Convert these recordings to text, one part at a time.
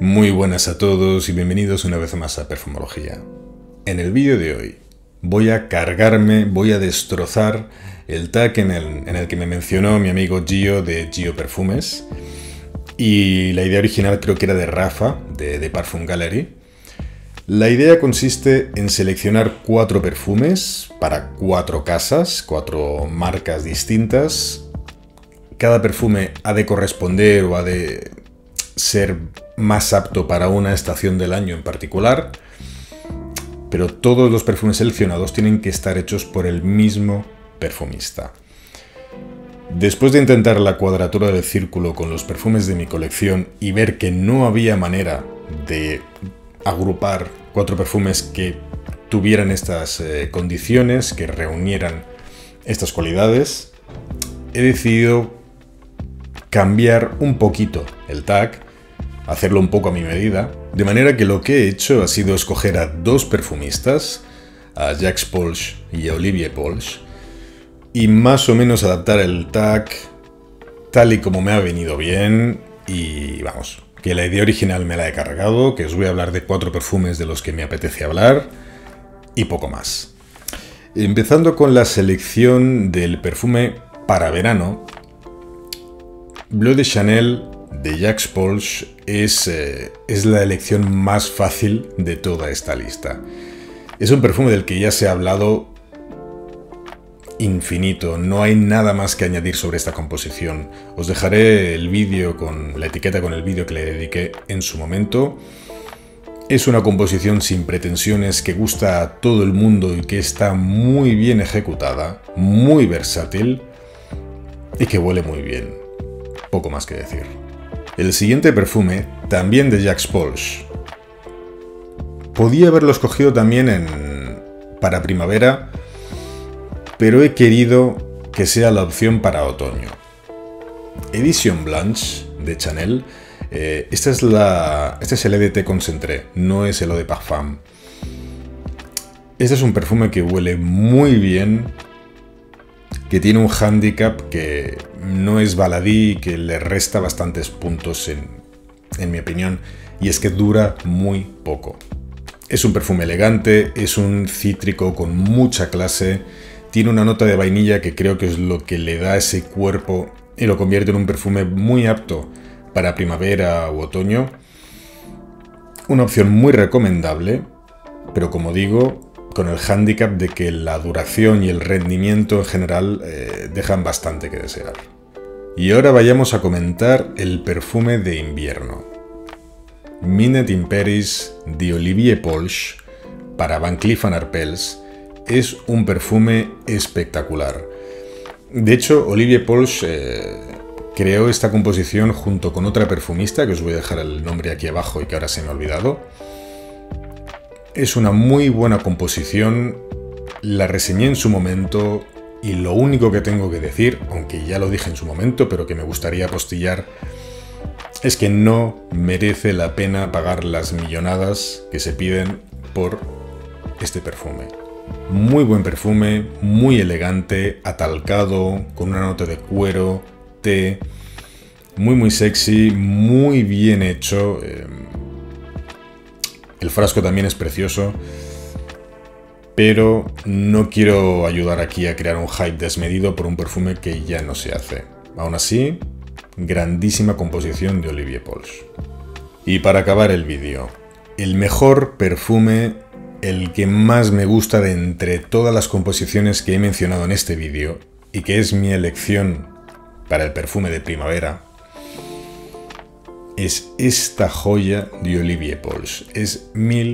Muy buenas a todos y bienvenidos una vez más a Perfumología. En el vídeo de hoy voy a destrozar el tag en el que me mencionó mi amigo Gio de Gio Perfumes, y la idea original creo que era de Rafa de Parfum Gallery. La idea consiste en seleccionar 4 perfumes para 4 casas, 4 marcas distintas. Cada perfume ha de corresponder o ha de ser más apto para una estación del año en particular, pero todos los perfumes seleccionados tienen que estar hechos por el mismo perfumista. Después de intentar la cuadratura del círculo con los perfumes de mi colección y ver que no había manera de agrupar 4 perfumes que tuvieran estas condiciones, que reunieran estas cualidades, he decidido cambiar un poquito el tag, hacerlo un poco a mi medida, de manera que lo que he hecho ha sido escoger a 2 perfumistas, a Jacques Polsch y a Olivier Polsch, y más o menos adaptar el tag tal y como me ha venido bien. Y vamos, que la idea original me la he cargado, que os voy a hablar de 4 perfumes de los que me apetece hablar y poco más. Empezando con la selección del perfume para verano, Bleu de Chanel de Jacques Polsch es la elección más fácil de toda esta lista. Es un perfume del que ya se ha hablado infinito, no hay nada más que añadir sobre esta composición. Os dejaré el vídeo con la etiqueta con el vídeo que le dediqué en su momento. Es una composición sin pretensiones que gusta a todo el mundo y que está muy bien ejecutada, muy versátil y que huele muy bien. Poco más que decir. El siguiente perfume, también de Jacques Polsch. Podía haberlo escogido también para primavera, pero he querido que sea la opción para otoño. Edition Blanche de Chanel. Este es el EDT Concentré, no es el Eau de Parfum. Este es un perfume que huele muy bien, que tiene un hándicap que no es baladí y que le resta bastantes puntos en mi opinión, y es que dura muy poco. Es un perfume elegante, es un cítrico con mucha clase, tiene una nota de vainilla que creo que es lo que le da ese cuerpo y lo convierte en un perfume muy apto para primavera u otoño. Una opción muy recomendable, pero como digo, con el hándicap de que la duración y el rendimiento en general dejan bastante que desear. Y ahora vayamos a comentar el perfume de invierno. Minute in Paris de Olivier Polsch para Van Cleef & Arpels es un perfume espectacular. De hecho, Olivier Polsch creó esta composición junto con otra perfumista, que os voy a dejar el nombre aquí abajo y que ahora se me ha olvidado. Es una muy buena composición, la reseñé en su momento y lo único que tengo que decir, aunque ya lo dije en su momento, pero que me gustaría apostillar, es que no merece la pena pagar las millonadas que se piden por este perfume. Muy buen perfume, muy elegante, atalcado, con una nota de cuero, té, muy sexy, muy bien hecho. El frasco también es precioso, pero no quiero ayudar aquí a crear un hype desmedido por un perfume que ya no se hace. Aún así, grandísima composición de Olivier Polsch. Y para acabar el vídeo, el mejor perfume, el que más me gusta de entre todas las composiciones que he mencionado en este vídeo y que es mi elección para el perfume de primavera, es esta joya de Olivier Polsch. Es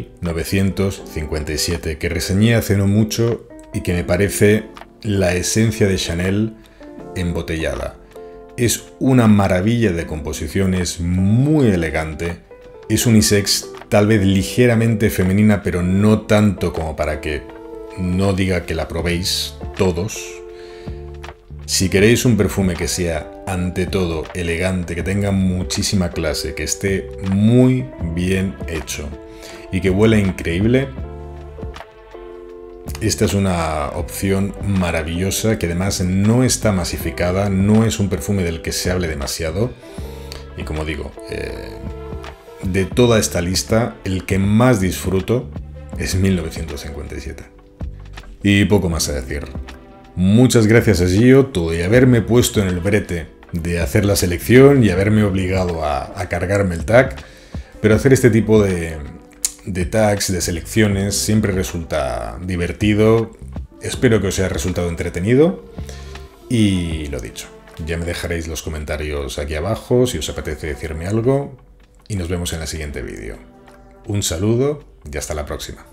1957, que reseñé hace no mucho y que me parece la esencia de Chanel embotellada. Es una maravilla de composición, es muy elegante, es unisex, tal vez ligeramente femenina, pero no tanto como para que no diga que la probéis todos. Si queréis un perfume que sea, ante todo, elegante, que tenga muchísima clase, que esté muy bien hecho y que huela increíble, esta es una opción maravillosa que además no está masificada, no es un perfume del que se hable demasiado y, como digo, de toda esta lista, el que más disfruto es 1957. Y poco más a decir. Muchas gracias a Giotto y haberme puesto en el brete de hacer la selección y haberme obligado a cargarme el tag, pero hacer este tipo de tags, de selecciones, siempre resulta divertido. Espero que os haya resultado entretenido y lo dicho, ya me dejaréis los comentarios aquí abajo si os apetece decirme algo y nos vemos en el siguiente vídeo. Un saludo y hasta la próxima.